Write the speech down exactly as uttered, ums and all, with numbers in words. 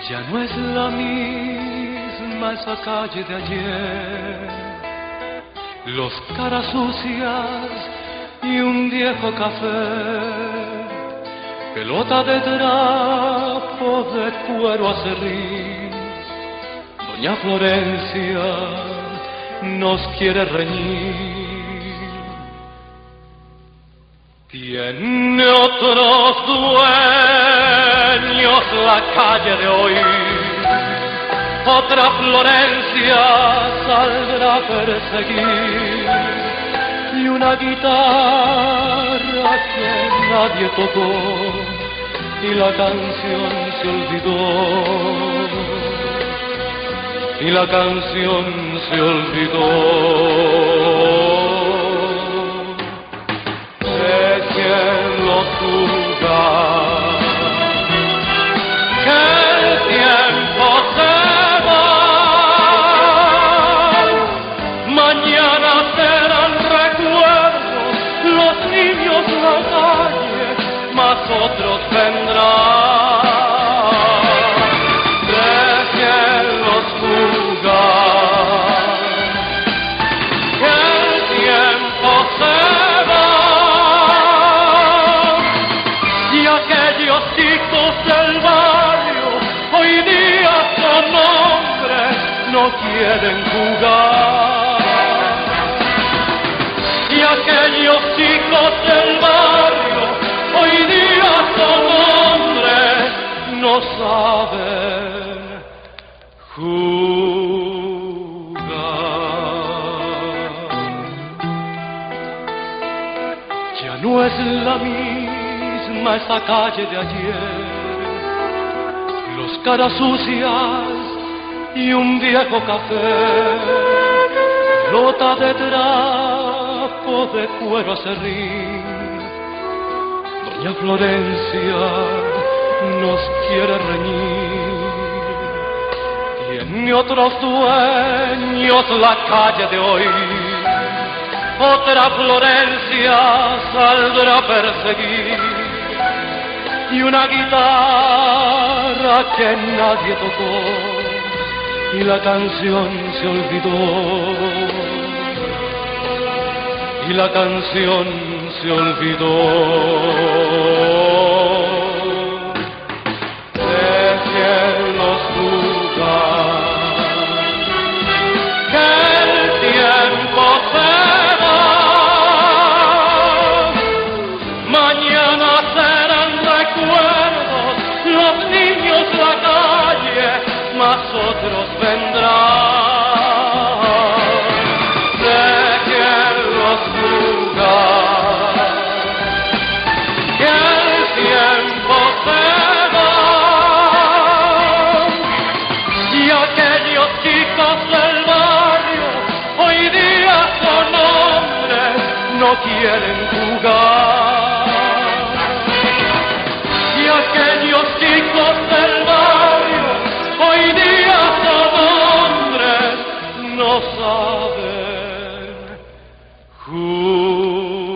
Ya no es la misma esa calle de ayer, los caras sucias y un viejo café, pelota de trapo de cuero acerrín. Doña Florencia nos quiere reñir. Tiene otros dueños la calle de hoy, otra Florencia saldrá a perseguir, y una guitarra que nadie tocó, y la canción se olvidó, y la canción se olvidó. De quien lo juzga, que el tiempo se va, mañana serán recuerdos los niños la calle, mas otros vendrán. Dejen los jugar, que el tiempo se va, y aquellos chicos del barrio hoy día con nombre no quieren jugar, y aquellos chicos del barrio hoy día con nombre no saben jugar. Ya no es la misma esa calle de ayer, los caras sucias y un viejo café, lota de trapo de cuero acerrín. Doña Florencia nos quiere reñir. Tiene otros dueños la calle de hoy, otra Florencia saldrá a perseguir, y una guitarra que nadie tocó, y la canción se olvidó, y la canción se olvidó. Déjenlos jugar, que el tiempo se va, mañana serán recuerdos los niños la calle, mas otros vendrán. Déjenlos jugar, que el tiempo se va, y aquellos chicos del barrio hoy día con nombre no quieren jugar, y aquellos chicos del barrio hoy día con nombre no saben jugar.